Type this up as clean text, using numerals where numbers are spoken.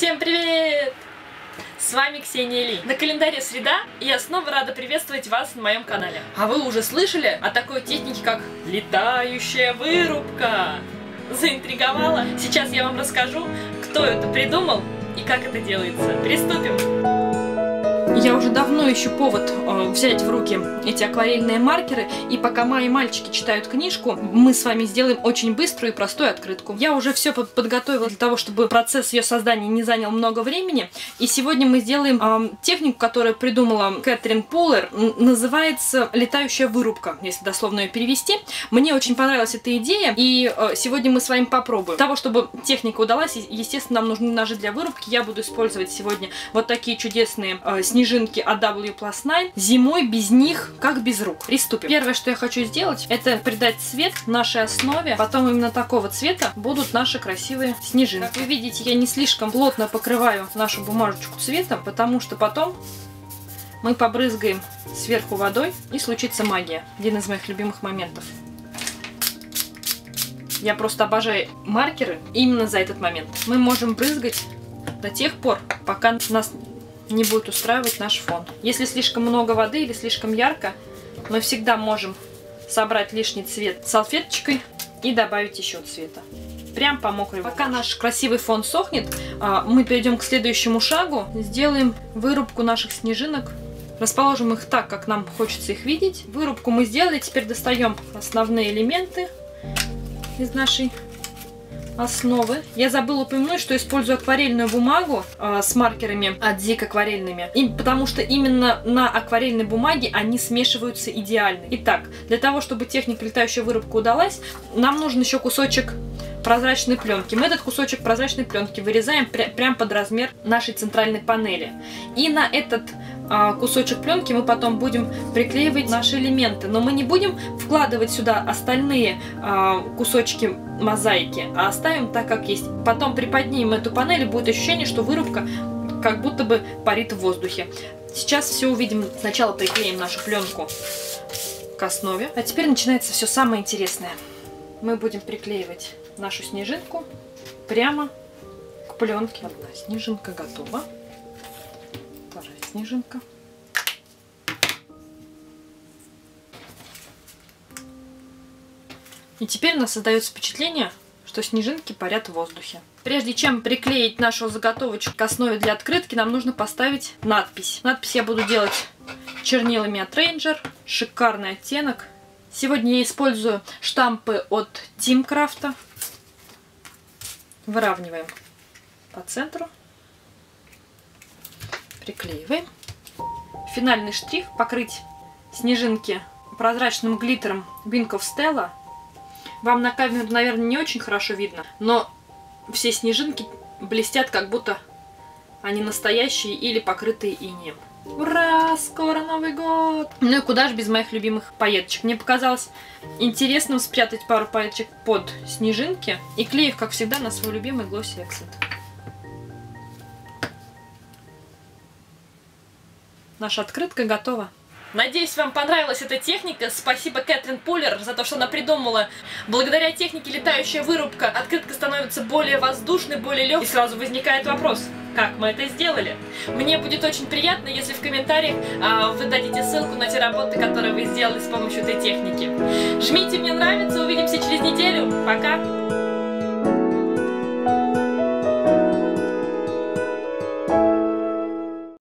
Всем привет! С вами Ксения Ли. На календаре среда, и я снова рада приветствовать вас на моем канале. А вы уже слышали о такой технике, как летающая вырубка? Заинтриговала? Сейчас я вам расскажу, кто это придумал и как это делается. Приступим! Я уже давно ищу повод взять в руки эти акварельные маркеры, и пока мои мальчики читают книжку, мы с вами сделаем очень быструю и простую открытку. Я уже все подготовила для того, чтобы процесс ее создания не занял много времени, и сегодня мы сделаем технику, которую придумала Кэтрин Пуллер, называется летающая вырубка, если дословно ее перевести. Мне очень понравилась эта идея, и сегодня мы с вами попробуем. Для того, чтобы техника удалась, естественно, нам нужны ножи для вырубки. Я буду использовать сегодня вот такие чудесные снежинки AW+9. Зимой без них, как без рук. Приступим. Первое, что я хочу сделать, это придать цвет нашей основе. Потом именно такого цвета будут наши красивые снежинки. Как вы видите, я не слишком плотно покрываю нашу бумажечку цветом, потому что потом мы побрызгаем сверху водой, и случится магия. Один из моих любимых моментов. Я просто обожаю маркеры именно за этот момент. Мы можем брызгать до тех пор, пока нас не будет устраивать наш фон. Если слишком много воды или слишком ярко, мы всегда можем собрать лишний цвет салфеточкой и добавить еще цвета. Прям по мокрой воде. Пока наш красивый фон сохнет, мы перейдем к следующему шагу. Сделаем вырубку наших снежинок. Расположим их так, как нам хочется их видеть. Вырубку мы сделали. Теперь достаем основные элементы из нашей основы. Я забыла упомянуть, что использую акварельную бумагу с маркерами от Зик акварельными, потому что именно на акварельной бумаге они смешиваются идеально. Итак, для того, чтобы техника летающая вырубка удалась, нам нужен еще кусочек прозрачной пленки. Мы этот кусочек прозрачной пленки вырезаем прямо под размер нашей центральной панели. И на этот кусочек пленки мы потом будем приклеивать наши элементы. Но мы не будем вкладывать сюда остальные кусочки мозаики, а оставим так, как есть. Потом приподнимем эту панель, и будет ощущение, что вырубка как будто бы парит в воздухе. Сейчас все увидим. Сначала приклеим нашу пленку к основе. А теперь начинается все самое интересное. Мы будем приклеивать нашу снежинку прямо к пленке. Одна снежинка готова. Вторая снежинка. И теперь у нас создается впечатление, что снежинки парят в воздухе. Прежде чем приклеить нашу заготовочку к основе для открытки, нам нужно поставить надпись. Надпись я буду делать чернилами от Ranger. Шикарный оттенок. Сегодня я использую штампы от Тимкрафта. Выравниваем по центру. Приклеиваем. Финальный штрих — покрыть снежинки прозрачным глиттером Wink of Stella. Вам на камеру, наверное, не очень хорошо видно, но все снежинки блестят, как будто они настоящие или покрытые инеем. Ура! Скоро Новый год! Ну и куда же без моих любимых пайеточек. Мне показалось интересным спрятать пару пайеточек под снежинки и клеив, как всегда, на свой любимый Glossy Accent. Наша открытка готова. Надеюсь, вам понравилась эта техника. Спасибо Кэтрин Пуллер за то, что она придумала. Благодаря технике летающая вырубка открытка становится более воздушной, более легкой. И сразу возникает вопрос, как мы это сделали? Мне будет очень приятно, если в комментариях вы дадите ссылку на те работы, которые вы сделали с помощью этой техники. Жмите «Мне нравится», увидимся через неделю. Пока!